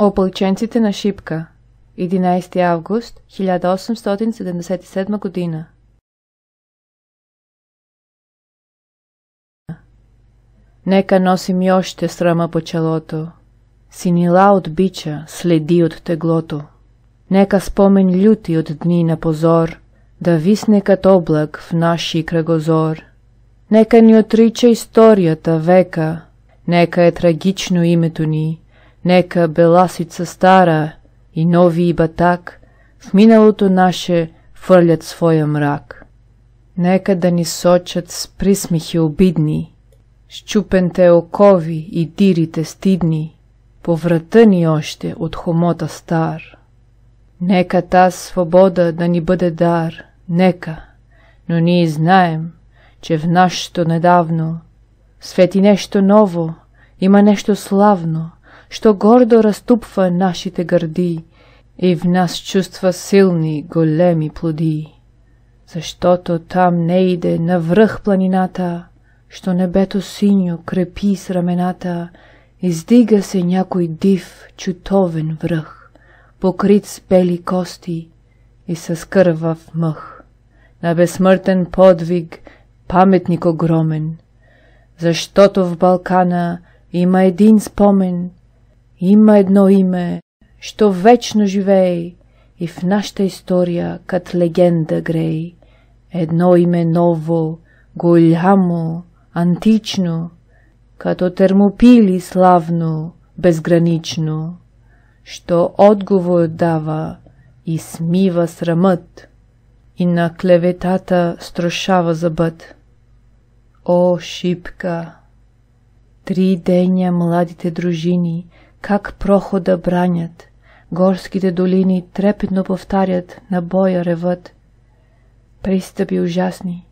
Опълченците на Шипка, 11 август 1877 година. Нека носим и още срама по челото, синила от бича, следи от теглото. Нека спомен люти от дни на позор да висне като облак в наши кръгозор. Нека ни отрича историята века, нека е трагично името ни, нека беласица стара и нови батак в миналото наше фърлят своя мрак. Нека да ни сочат с присмихи обидни, щупените окови и дирите стидни, по врата ни още от хомота стар. Нека таз свобода да ни бъде дар, нека, но ние знаем, че в нашето недавно свети нещо ново, има нещо славно, що гордо разтупва нашите гърди и в нас чувства силни, големи плоди. Защото там не иде навръх планината, що небето синьо крепи с рамената, издига се някой див, чутовен връх, покрит с бели кости и с кървав мъх, на безсмъртен подвиг, паметник огромен, защото в Балкана има един спомен, има едно име, що вечно живее и в нашата история кат легенда грей. Едно име ново, голямо, антично, като Термопили славно, безгранично, що отговор дава и смива срамът и на клеветата строшава зъбът. О, Шипка! 3 деня младите дружини как прохода бранят, горските долини трепетно повтарят, на боя ревът. Пристъпи ужасни.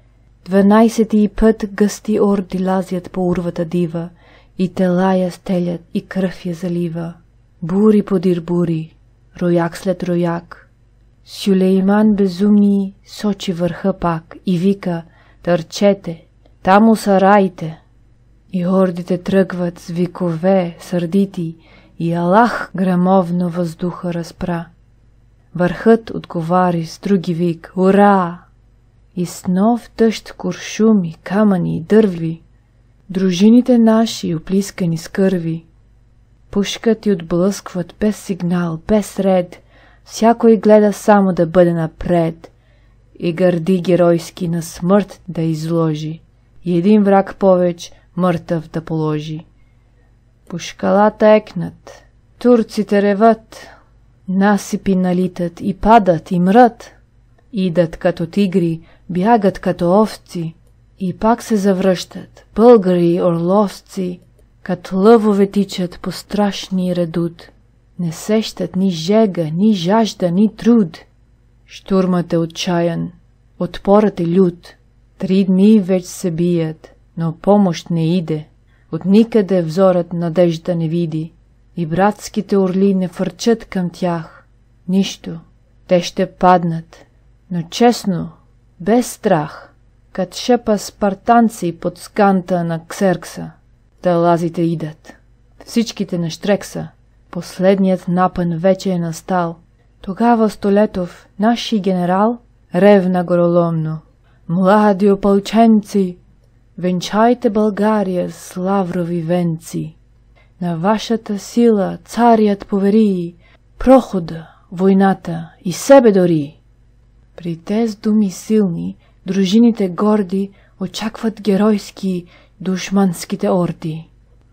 12 път гъсти орди лазят по урвата дива, и тела я стелят, и кръв я залива. Бури подир бури, рояк след рояк. Сюлейман безумни сочи върха пак и вика: търчете, таму са раите. И ордите тръгват с викове сърдити, и Аллах грамовно въздуха разпра. Върхът отговари с други вик: ура! И с нов дъжд куршуми, камъни и дърви, дружините наши оплискани с кърви, пушкат и отблъскват без сигнал, без ред, всякой гледа само да бъде напред и гърди геройски на смърт да изложи и един враг повеч мъртъв да положи. По шкалата екнат, турците реват, насипи налитат и падат и мрат, идат като тигри, бягат като овци и пак се завръщат, българи и орловци, като лъвове тичат по страшни редут, не сещат ни жега, ни жажда, ни труд. Штурмът е отчаян, отпорът е лют, 3 дни вече се бият, но помощ не иде, от никъде взорът надежда не види, и братските орли не фърчат към тях. Нищо, те ще паднат, но честно, без страх, кат шепа спартанци под сканта на Ксеркса. Талазите идат, всичките на Штрекса, последният напън вече е настал. Тогава Столетов, наши генерал, ревна гороломно: млади опълченци, венчайте България с лаврови венци. На вашата сила царят повери прохода, войната и себе дори. При тез думи силни, дружините горди очакват геройски душманските орди.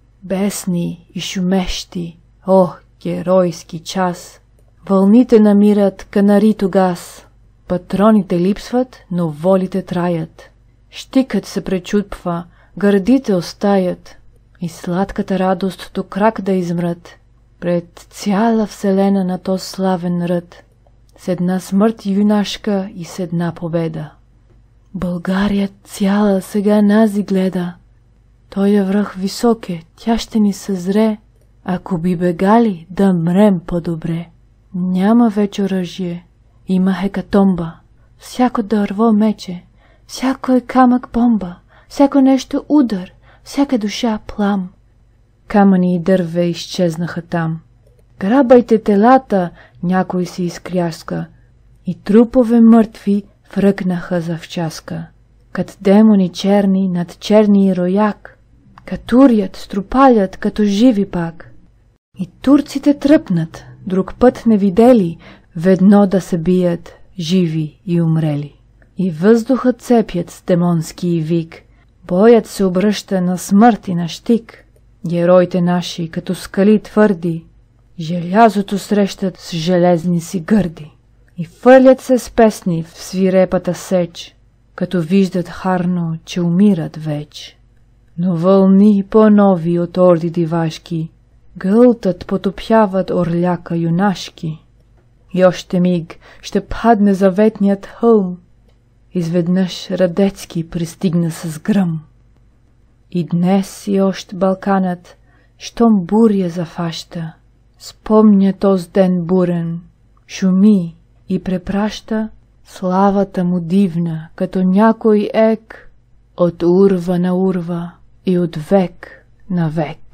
Бесни и шумещи, о, геройски час! Вълните намират канарито газ, патроните липсват, но волите траят. Щикът се пречупва, гърдите остаят, и сладката радост до крак да измрат пред цяла вселена на то славен ръд, с една смърт юнашка и с една победа. България цяла сега нази гледа, той е връх високе, тя ще ни съзре, ако би бегали да мрем по-добре. Няма вече оръжие, има хекатомба, всяко дърво мече, всяко камък бомба, всяко нещо удар, всяка душа плам. Камъни и дърве изчезнаха там. Грабайте телата, някой се изкряска, и трупове мъртви фръкнаха завчаска, кът демони черни над черния рояк, катурят, струпалят като живи пак. И турците тръпнат, друг път не видели, ведно да се бият, живи и умрели. И въздухът цепят с демонски вик, боят се обръща на смърт и на щик. Героите наши, като скали твърди, желязото срещат с железни си гърди. И фърлят се с песни в свирепата сеч, като виждат харно, че умират веч. Но вълни по-нови от орди дивашки гълтат, потопяват орляка юнашки. И още миг ще падне заветният хълм, изведнъж Радецки пристигна с гръм. И днес и още Балканът, щом буря зафаща, спомня тоз ден бурен, шуми и препраща славата му дивна, като някой ек, от урва на урва и от век на век.